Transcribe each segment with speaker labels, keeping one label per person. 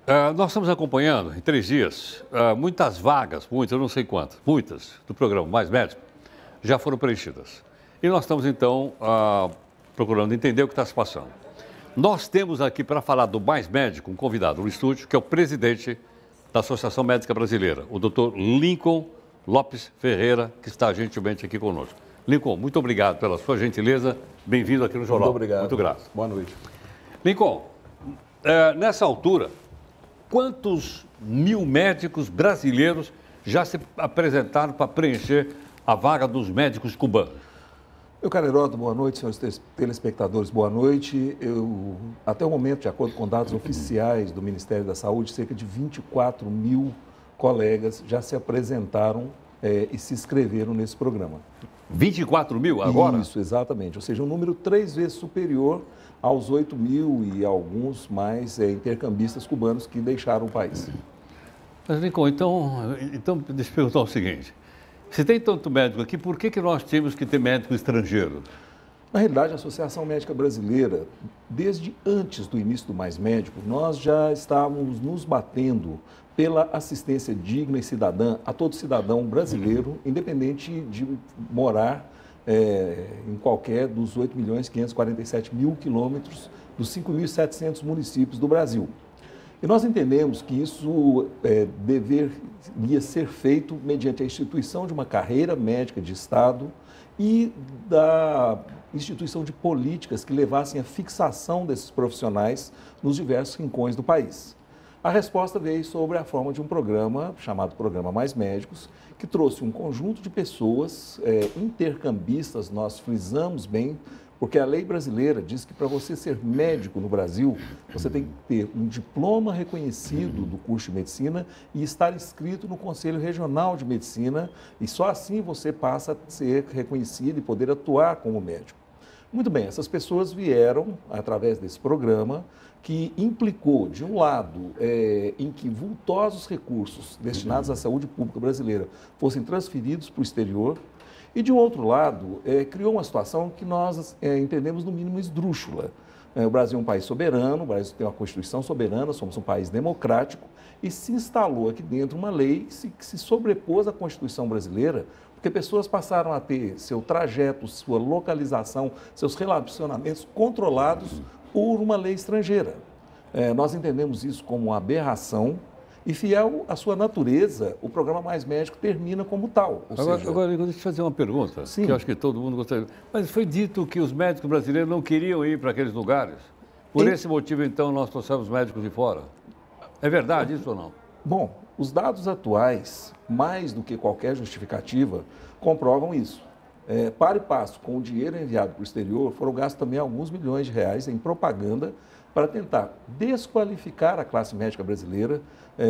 Speaker 1: Nós estamos acompanhando, em 3 dias, muitas vagas, muitas, eu não sei quantas, muitas, do programa Mais Médico, já foram preenchidas. E nós estamos, então, procurando entender o que está se passando. Nós temos aqui, para falar do Mais Médico, um convidado no estúdio, que é o presidente da Associação Médica Brasileira, o Dr. Lincoln Lopes Ferreira, que está gentilmente aqui conosco. Lincoln, muito obrigado pela sua gentileza. Bem-vindo aqui no Jornal.
Speaker 2: Muito obrigado.
Speaker 1: Muito grato.
Speaker 2: Boa noite.
Speaker 1: Lincoln, nessa altura, quantos mil médicos brasileiros já se apresentaram para preencher a vaga dos médicos cubanos?
Speaker 2: Meu caro Heródoto, boa noite, senhores telespectadores, boa noite. Até o momento, de acordo com dados oficiais do Ministério da Saúde, cerca de 24 mil colegas já se apresentaram e se inscreveram nesse programa.
Speaker 1: 24 mil agora?
Speaker 2: Isso, exatamente. Ou seja, um número 3 vezes superior aos 8 mil e alguns mais intercambistas cubanos que deixaram o país.
Speaker 1: Mas, Lincoln, então deixa eu perguntar o seguinte. Se tem tanto médico aqui, por que nós temos que ter médico estrangeiro?
Speaker 2: Na realidade, a Associação Médica Brasileira, desde antes do início do Mais Médico, nós já estávamos nos batendo pela assistência digna e cidadã a todo cidadão brasileiro, independente de morar em qualquer dos 8.547.000 quilômetros dos 5.700 municípios do Brasil. E nós entendemos que isso deveria ser feito mediante a instituição de uma carreira médica de Estado e da instituição de políticas que levassem à fixação desses profissionais nos diversos rincões do país. A resposta veio sobre a forma de um programa chamado Programa Mais Médicos, que trouxe um conjunto de pessoas intercambistas, nós frisamos bem, porque a lei brasileira diz que para você ser médico no Brasil, você tem que ter um diploma reconhecido do curso de medicina e estar inscrito no Conselho Regional de Medicina, e só assim você passa a ser reconhecido e poder atuar como médico. Muito bem, essas pessoas vieram através desse programa que implicou, de um lado, em que vultosos recursos destinados à saúde pública brasileira fossem transferidos para o exterior, e, de um outro lado, criou uma situação que nós entendemos, no mínimo, esdrúxula. O Brasil é um país soberano, o Brasil tem uma Constituição soberana, somos um país democrático, e se instalou aqui dentro uma lei que se sobrepôs à Constituição brasileira, porque pessoas passaram a ter seu trajeto, sua localização, seus relacionamentos controlados por uma lei estrangeira. Nós entendemos isso como uma aberração e, fiel à sua natureza, o programa Mais Médico termina como tal.
Speaker 1: Agora, deixa eu te fazer uma pergunta,
Speaker 2: Sim.
Speaker 1: que eu acho que todo mundo gostaria. Mas foi dito que os médicos brasileiros não queriam ir para aqueles lugares. Por esse motivo, então, nós trouxemos médicos de fora. É verdade isso ou não?
Speaker 2: Bom, os dados atuais, mais do que qualquer justificativa, comprovam isso. Para e passo, com o dinheiro enviado para o exterior, foram gastos também alguns milhões de reais em propaganda para tentar desqualificar a classe médica brasileira,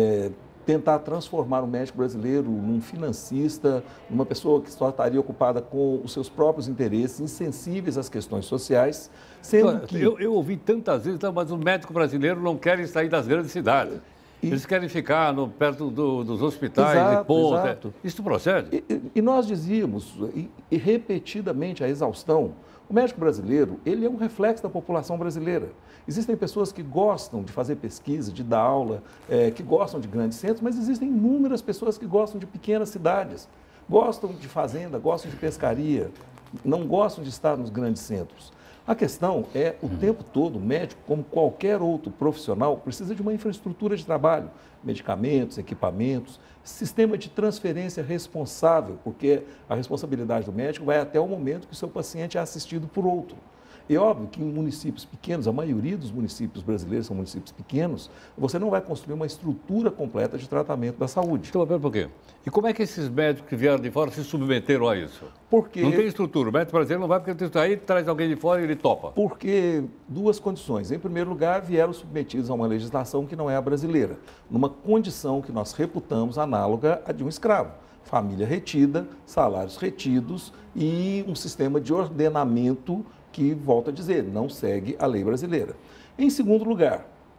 Speaker 2: tentar transformar o médico brasileiro num financista, numa pessoa que só estaria ocupada com os seus próprios interesses, insensíveis às questões sociais, sendo que...
Speaker 1: Eu ouvi tantas vezes, mas o médico brasileiro não quer sair das grandes cidades. Eles querem ficar perto dos hospitais,
Speaker 2: Exato,
Speaker 1: de ponta.
Speaker 2: exato.
Speaker 1: Isso procede?
Speaker 2: E nós dizíamos, e repetidamente a exaustão, o médico brasileiro, ele é um reflexo da população brasileira. Existem pessoas que gostam de fazer pesquisa, de dar aula, que gostam de grandes centros, mas existem inúmeras pessoas que gostam de pequenas cidades, gostam de fazenda, gostam de pescaria, não gostam de estar nos grandes centros. A questão é, o tempo todo, o médico, como qualquer outro profissional, precisa de uma infraestrutura de trabalho, medicamentos, equipamentos, sistema de transferência responsável, porque a responsabilidade do médico vai até o momento que o seu paciente é assistido por outro. E óbvio que em municípios pequenos, a maioria dos municípios brasileiros são municípios pequenos, você não vai construir uma estrutura completa de tratamento da saúde.
Speaker 1: Então, pera um pouquinho. E como é que esses médicos que vieram de fora se submeteram a isso?
Speaker 2: Porque...
Speaker 1: Não tem estrutura. O médico brasileiro não vai porque tem aí, traz alguém de fora e ele topa.
Speaker 2: Porque duas condições. Em primeiro lugar, vieram submetidos a uma legislação que não é a brasileira, numa condição que nós reputamos análoga à de um escravo. Família retida, salários retidos e um sistema de ordenamento que, volto a dizer, não segue a lei brasileira. Em segundo lugar,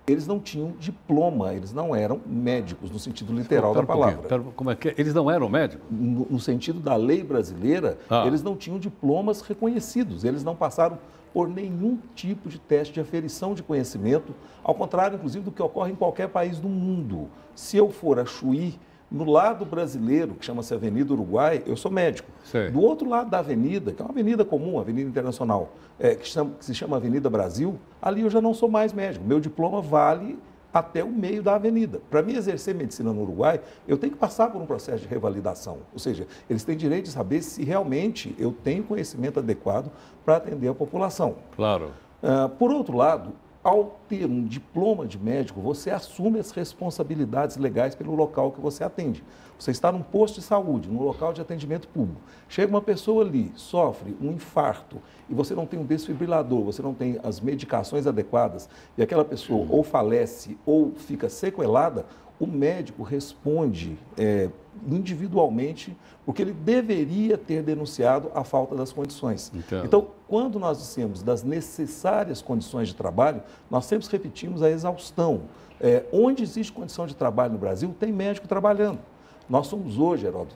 Speaker 2: Eles não tinham diploma, eles não eram médicos, no sentido literal da palavra.
Speaker 1: Como é que é? Eles não eram médicos?
Speaker 2: No sentido da lei brasileira, eles não tinham diplomas reconhecidos, eles não passaram por nenhum tipo de teste de aferição de conhecimento, ao contrário, inclusive, do que ocorre em qualquer país do mundo. Se eu for a Chuí, no lado brasileiro, que chama-se Avenida Uruguai, eu sou médico.
Speaker 1: Sei.
Speaker 2: Do outro lado da avenida, que é uma avenida comum, uma avenida internacional, que se chama Avenida Brasil, ali eu já não sou mais médico. Meu diploma vale até o meio da avenida. Para mim exercer medicina no Uruguai, eu tenho que passar por um processo de revalidação. Ou seja, eles têm direito de saber se realmente eu tenho conhecimento adequado para atender a população.
Speaker 1: Claro.
Speaker 2: Por outro lado, ao ter um diploma de médico, você assume as responsabilidades legais pelo local que você atende. Você está num posto de saúde, num local de atendimento público. Chega uma pessoa ali, sofre um infarto, e você não tem um desfibrilador, você não tem as medicações adequadas, e aquela pessoa ou falece ou fica sequelada, o médico responde individualmente, porque ele deveria ter denunciado a falta das condições. Então, quando nós dissemos das necessárias condições de trabalho, nós sempre repetimos a exaustão. Onde existe condição de trabalho no Brasil, tem médico trabalhando. Nós somos hoje, Heródoto,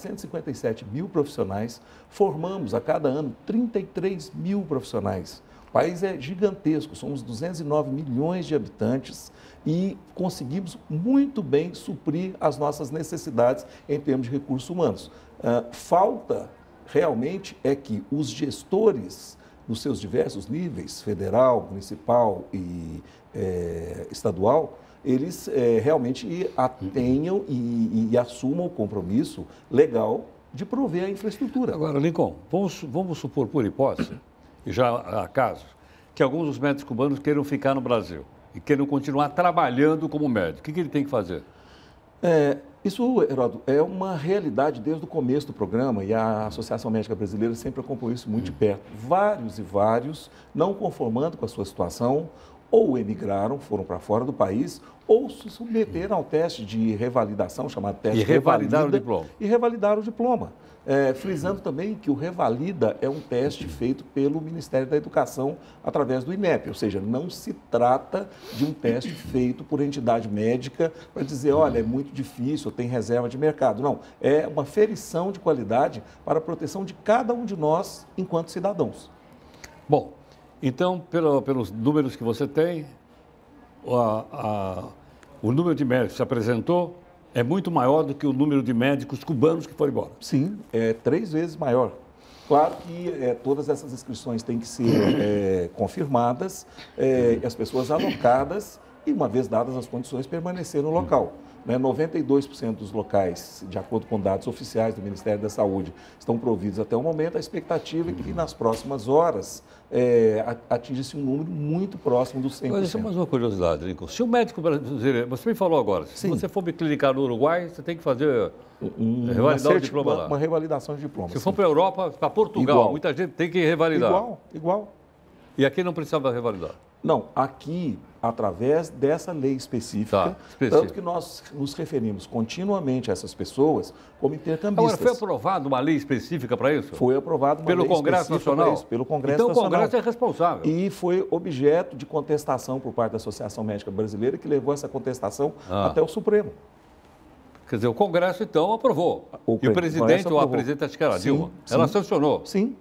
Speaker 2: 457 mil profissionais, formamos a cada ano 33 mil profissionais. O país é gigantesco, somos 209 milhões de habitantes e conseguimos muito bem suprir as nossas necessidades em termos de recursos humanos. Falta realmente é que os gestores, nos seus diversos níveis, federal, municipal e estadual, eles realmente tenham e assumam o compromisso legal de prover a infraestrutura.
Speaker 1: Agora, Lincoln, vamos supor, por hipótese, e já há casos, que alguns dos médicos cubanos queiram ficar no Brasil e queiram continuar trabalhando como médico. O que ele tem que fazer?
Speaker 2: Isso, Heródoto, é uma realidade desde o começo do programa e a Associação Médica Brasileira sempre acompanhou isso muito de perto. Vários e vários, não conformando com a sua situação, ou emigraram, foram para fora do país, ou se submeteram ao teste de revalidação, chamado teste de
Speaker 1: revalidaram o diploma.
Speaker 2: E revalidaram o diploma. Frisando também que o Revalida é um teste feito pelo Ministério da Educação através do INEP, ou seja, não se trata de um teste feito por entidade médica para dizer, olha, é muito difícil, tem reserva de mercado. Não, é uma ferição de qualidade para a proteção de cada um de nós enquanto cidadãos.
Speaker 1: Bom, então, pelos números que você tem, o número de médicos que se apresentou é muito maior do que o número de médicos cubanos que foram embora.
Speaker 2: Sim, é 3 vezes maior. Claro que todas essas inscrições têm que ser confirmadas, as pessoas alocadas e, uma vez dadas as condições, permanecer no local. 92% dos locais, de acordo com dados oficiais do Ministério da Saúde, estão providos até o momento. A expectativa é que nas próximas horas atinja-se um número muito próximo dos 100%.
Speaker 1: Mas isso é mais uma curiosidade, Lincoln. Se o médico brasileiro, você me falou agora, se você for me clinicar no Uruguai, você tem que fazer revalidar o diploma lá.
Speaker 2: Uma revalidação de diploma.
Speaker 1: Se for para a Europa, para Portugal, igual. Muita gente tem que revalidar.
Speaker 2: Igual.
Speaker 1: E aqui não precisava revalidar?
Speaker 2: Não, aqui, através dessa lei específica, tanto que nós nos referimos continuamente a essas pessoas como intercambistas.
Speaker 1: Agora, foi aprovada uma lei específica para isso?
Speaker 2: Foi aprovada uma
Speaker 1: lei
Speaker 2: específica
Speaker 1: Congresso Nacional?
Speaker 2: Para isso, pelo Congresso Nacional.
Speaker 1: Então o Congresso é responsável.
Speaker 2: E foi objeto de contestação por parte da Associação Médica Brasileira, que levou essa contestação até o Supremo.
Speaker 1: Quer dizer, o Congresso, então, aprovou. E o presidente, ou a presidenta, acho que era Dilma, ela sancionou.
Speaker 2: Sim.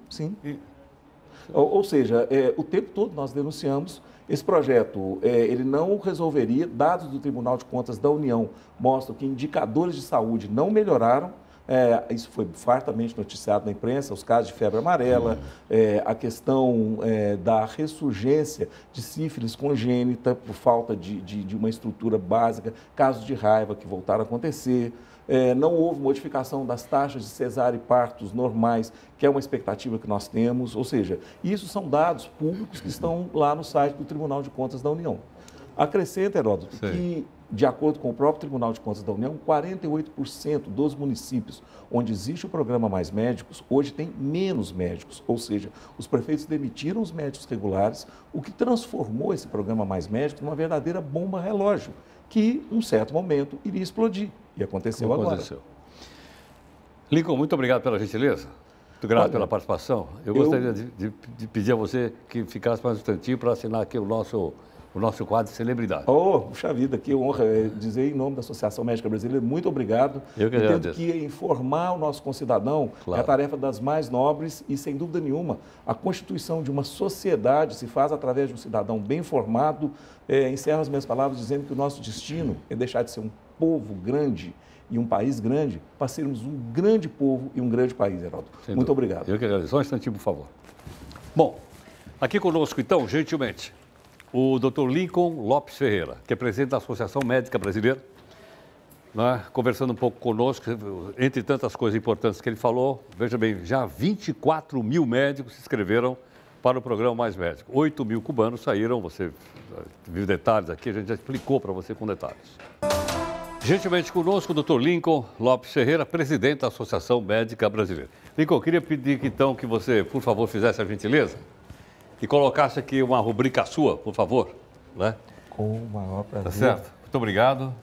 Speaker 2: Ou seja, o tempo todo nós denunciamos. Esse projeto, ele não resolveria, dados do Tribunal de Contas da União mostram que indicadores de saúde não melhoraram, isso foi fartamente noticiado na imprensa, os casos de febre amarela, a questão da ressurgência de sífilis congênita por falta de uma estrutura básica, casos de raiva que voltaram a acontecer. Não houve modificação das taxas de cesárea e partos normais, que é uma expectativa que nós temos, ou seja, isso são dados públicos que estão lá no site do Tribunal de Contas da União. Acrescenta, Heródoto, que, de acordo com o próprio Tribunal de Contas da União, 48% dos municípios onde existe o programa Mais Médicos, hoje tem menos médicos, ou seja, os prefeitos demitiram os médicos regulares, o que transformou esse programa Mais Médicos numa verdadeira bomba relógio, que, em um certo momento, iria explodir. E aconteceu agora.
Speaker 1: Lincoln, muito obrigado pela gentileza. Muito grato pela participação. Eu gostaria de pedir a você que ficasse mais um instantinho para assinar aqui o nosso o nosso quadro de celebridade.
Speaker 2: Oh, puxa vida, que honra dizer em nome da Associação Médica Brasileira, muito obrigado.
Speaker 1: Eu que
Speaker 2: entendo
Speaker 1: agradeço.
Speaker 2: que informar o nosso concidadão
Speaker 1: Claro.
Speaker 2: é a tarefa das mais nobres e, sem dúvida nenhuma, a constituição de uma sociedade se faz através de um cidadão bem informado. Encerro as minhas palavras dizendo que o nosso destino é deixar de ser um povo grande e um país grande para sermos um grande povo e um grande país, Heraldo. Muito obrigado.
Speaker 1: Eu que agradeço. Só um instantinho, por favor. Bom, aqui conosco, então, gentilmente, o Dr. Lincoln Lopes Ferreira, que é presidente da Associação Médica Brasileira, né, conversando um pouco conosco, entre tantas coisas importantes que ele falou. Veja bem, já 24 mil médicos se inscreveram para o programa Mais Médico. 8 mil cubanos saíram, você viu detalhes aqui, a gente já explicou para você com detalhes. Gentilmente conosco, o Dr. Lincoln Lopes Ferreira, presidente da Associação Médica Brasileira. Lincoln, eu queria pedir então que você, por favor, fizesse a gentileza e colocasse aqui uma rubrica sua, por favor. Né?
Speaker 2: Com o maior prazer.
Speaker 1: Tá certo? Muito obrigado.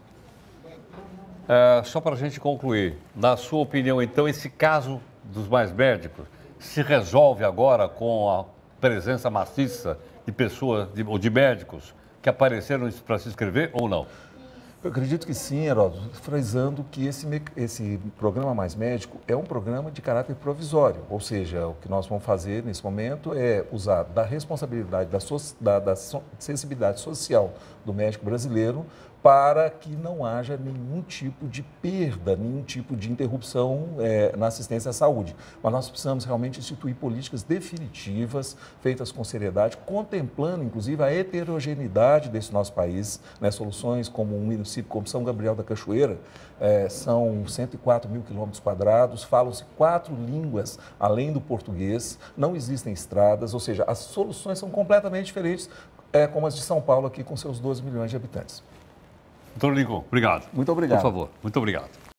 Speaker 1: Só para a gente concluir, na sua opinião, então, esse caso dos mais médicos se resolve agora com a presença maciça de pessoas, ou de médicos que apareceram para se inscrever ou não?
Speaker 2: Eu acredito que sim, Heródoto, frisando que esse programa Mais Médico é um programa de caráter provisório, ou seja, o que nós vamos fazer nesse momento é usar da responsabilidade, da sensibilidade social do médico brasileiro para que não haja nenhum tipo de perda, nenhum tipo de interrupção na assistência à saúde. Mas nós precisamos realmente instituir políticas definitivas, feitas com seriedade, contemplando, inclusive, a heterogeneidade desse nosso país, né? Soluções como um município como São Gabriel da Cachoeira, são 104 mil quilômetros quadrados, falam-se 4 línguas além do português, não existem estradas, ou seja, as soluções são completamente diferentes, como as de São Paulo aqui com seus 12 milhões de habitantes.
Speaker 1: Doutor Lincoln, obrigado.
Speaker 2: Muito obrigado.
Speaker 1: Por favor, muito obrigado.